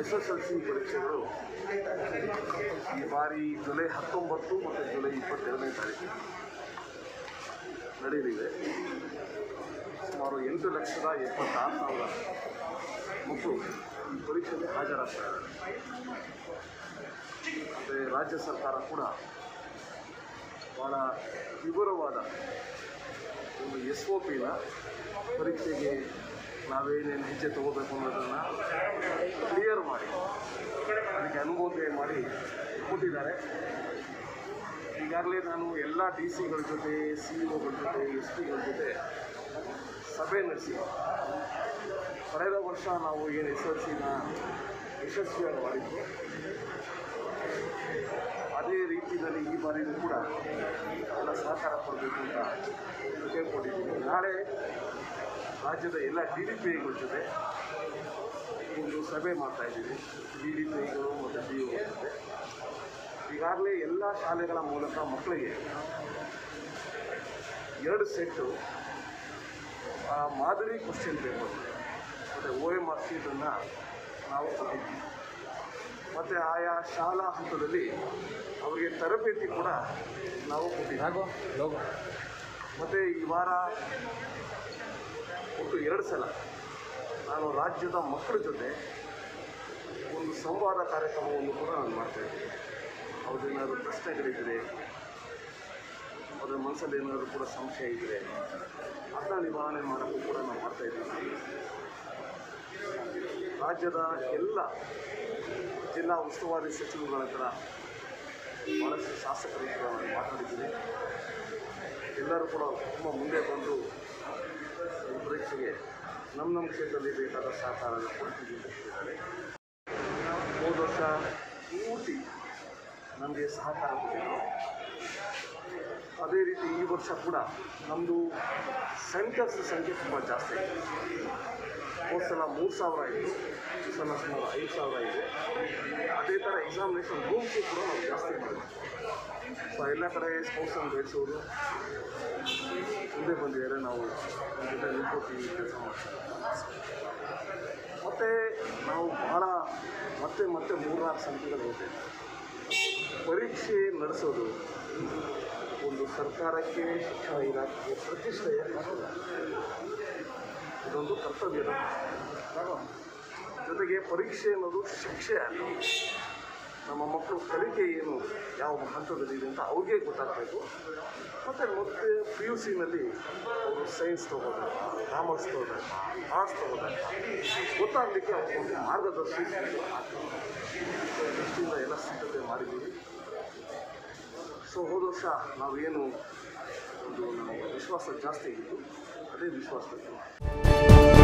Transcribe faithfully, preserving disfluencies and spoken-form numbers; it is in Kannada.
ಎಸ್ ಎಸ್ ಎಲ್ ಸಿ ಪರೀಕ್ಷೆಗಳು ಈ ಬಾರಿ ಜುಲೈ ಹತ್ತೊಂಬತ್ತು ಮತ್ತು ಜುಲೈ ಇಪ್ಪತ್ತೆರಡನೇ ತಾರೀಕು ನಡೆಯಲಿದೆ. ಸುಮಾರು ಎಂಟು ಲಕ್ಷದ ಎಪ್ಪತ್ತಾರು ಸಾವಿರ ಮಕ್ಕಳು ಈ ಪರೀಕ್ಷೆಗೆ ಹಾಜರಾಗ್ತಾರೆ. ಮತ್ತು ರಾಜ್ಯ ಸರ್ಕಾರ ಕೂಡ ಭಾಳ ವಿವರವಾದ ಒಂದು ಎಸ್ ಒ ಪಿನ ಪರೀಕ್ಷೆಗೆ ನಾವೇನೇನು ಹೆಜ್ಜೆ ತಗೋಬೇಕು ಅನ್ನೋದನ್ನು ಕ್ಲಿಯರ್ ಮಾಡಿ ಅದಕ್ಕೆ ಅನುಮೋದನೆ ಮಾಡಿ ಕೊಟ್ಟಿದ್ದಾರೆ. ಈಗಾಗಲೇ ನಾನು ಎಲ್ಲ ಡಿ ಸಿಗಳ ಜೊತೆ, ಸಿ ಇ ಒಗಳ ಜೊತೆ, ಎಸ್ ಪಿಗಳ ಜೊತೆ ಸಭೆ ನಡೆಸಿ ಕಳೆದ ವರ್ಷ ನಾವು ಏನು ಎಸ್ ಎಲ್ ಸಿನ ಯಶಸ್ವಿಯಾಗಿ ಮಾಡಿದ್ದು ಅದೇ ರೀತಿಯಲ್ಲಿ ಈ ಬಾರಿಯೂ ಕೂಡ ಎಲ್ಲ ಸಹಕಾರ ಕೊಡಬೇಕು ಅಂತ ಕೇಳ್ಕೊಂಡಿದ್ದೀವಿ. ನಾಳೆ ರಾಜ್ಯದ ಎಲ್ಲ ಡಿ ಡಿ ಪಿ ಐಗಳ ಜೊತೆ ಒಂದು ಸಭೆ ಮಾಡ್ತಾಯಿದ್ದೀವಿ. ಡಿ ಡಿ ಪಿ ಐಗಳು ಮತ್ತು ಡಿ ಒ ಜೊತೆ ಈಗಾಗಲೇ ಎಲ್ಲ ಶಾಲೆಗಳ ಮೂಲಕ ಮಕ್ಕಳಿಗೆ ಎರಡು ಸೆಟ್ಟು ಮಾದರಿ ಕ್ವಶನ್ ಪೇಪರ್ ಮತ್ತು ಒ ಎಮ್ ಆರ್ ಶೀಟನ್ನು ನಾವು ಕೊಟ್ಟಿದ್ದೀವಿ. ಮತ್ತು ಆಯಾ ಶಾಲಾ ಹಂತದಲ್ಲಿ ಅವರಿಗೆ ತರಬೇತಿ ಕೂಡ ನಾವು ಕೊಟ್ಟಿದ್ದೀವಿ. ಮತ್ತು ಈ ವಾರ ಒಟ್ಟು ಎರಡು ಸಲ ನಾನು ರಾಜ್ಯದ ಮಕ್ಕಳ ಜೊತೆ ಒಂದು ಸಂವಾದ ಕಾರ್ಯಕ್ರಮವನ್ನು ಕೂಡ ನಾನು ಮಾಡ್ತಾಯಿದ್ದೀನಿ. ಅವ್ರದ್ದೇನಾದರೂ ಪ್ರಶ್ನೆಗಳಿದ್ದರೆ, ಅದರ ಮನಸ್ಸಲ್ಲಿ ಏನಾದರೂ ಕೂಡ ಸಂಶಯ ಇದ್ದರೆ ಅದನ್ನ ನಿವಾರಣೆ ಮಾಡೋಕ್ಕೂ ಕೂಡ ನಾವು ಮಾಡ್ತಾಯಿದ್ದೀವಿ. ರಾಜ್ಯದ ಎಲ್ಲ ಜಿಲ್ಲಾ ಉಸ್ತುವಾರಿ ಸಚಿವರುಗಳ ಹತ್ರ ಭಾಳಷ್ಟು ಶಾಸಕರ ಹತ್ರ ನಾನು ಮಾತಾಡಿದ್ದೀನಿ. ಎಲ್ಲರೂ ಕೂಡ ತುಂಬ ಮುಂದೆ ಬಂದು ಈ ಪರೀಕ್ಷೆಗೆ ನಮ್ಮ ನಮ್ಮ ಕ್ಷೇತ್ರದಲ್ಲಿ ಬೇಕಾದ ಸಹಕಾರ ಕೊಡ್ತೀವಿ ಅಂತ ಹೇಳಿದ್ದಾರೆ. ಹೋದ ವರ್ಷ ಪೂರ್ತಿ ನಮಗೆ ಸಹಕಾರ ಕೊಟ್ಟಿದ್ರು. ಅದೇ ರೀತಿ ಈ ವರ್ಷ ಕೂಡ ನಮ್ಮದು ಸೆಂಟರ್ಸ್ ಸಂಖ್ಯೆ ತುಂಬ ಜಾಸ್ತಿ ಇದೆ. ಹೋದ ಸಲ ಮೂರು ಸಾವಿರ ಇತ್ತು, ಈ ಸಲ ಸುಮಾರು ಐದು ಸಾವಿರ ಇದೆ. ಅದೇ ಥರ ಎಕ್ಸಾಮಿನೇಷನ್ ರೂಮ್ಸು ಕೂಡ ನಾವು ಜಾಸ್ತಿ ಮಾಡಿದ್ವಿ. ಸೊ ಎಲ್ಲ ಕಡೆ ಸ್ಪೋರ್ಟ್ಸನ್ನು ಬೆಳೆಸೋರು ಮುಂದೆ ಬಂದಿದ್ದಾರೆ. ನಾವು ನಮ್ಮ ಜೊತೆ ನಿಂತ್ಕೋತೀವಿ, ಕೆಲಸ ಮಾಡ್ತೀವಿ. ಮತ್ತು ನಾವು ಭಾಳ ಮತ್ತೆ ಮತ್ತೆ ಮೂರ್ನಾಲ್ಕು ಸಂಖ್ಯೆಗಳು ಹೋಗ್ತೇವೆ. ಪರೀಕ್ಷೆ ನಡೆಸೋದು ಒಂದು ಸರ್ಕಾರಕ್ಕೆ, ಶಿಕ್ಷಣ ಇಲಾಖೆಗೆ ಪ್ರತಿಷ್ಠೆಯ ಇದೊಂದು ಕರ್ತವ್ಯದ ಜೊತೆಗೆ ಪರೀಕ್ಷೆ ಅನ್ನೋದು ಶಿಕ್ಷೆ ಅಲ್ಲ. ನಮ್ಮ ಮಕ್ಕಳು ಕಲಿಕೆ ಏನು, ಯಾವ ಹಂತದಲ್ಲಿದೆ ಅಂತ ಅವ್ರಿಗೆ ಗೊತ್ತಾಗಬೇಕು. ಮತ್ತು ಮತ್ತೆ ಪಿ ಯು ಸಿನಲ್ಲಿ ಅವರು ಸೈನ್ಸ್ ತೊಗೋಬೇಕಾ, ಕಾಮರ್ಸ್ ತೊಗೋಬೇಕಾ, ಆರ್ಟ್ಸ್ ತೊಗೋಬೇಕಾ ಗೊತ್ತಾಗಲಿಕ್ಕೆ ಅವ್ರಿಗೊಂದು ಮಾರ್ಗದರ್ಶಿ ದೃಷ್ಟಿಯಿಂದ ಎಲ್ಲ ಸಿದ್ಧತೆ ಮಾಡಿದ್ದೀವಿ. ಸೊ ಹೋದ ವರ್ಷ ನಾವೇನು ಒಂದು ನಮಗೆ ವಿಶ್ವಾಸ ಜಾಸ್ತಿ ಆಗಿತ್ತು, ಅದೇ ವಿಶ್ವಾಸದಲ್ಲಿ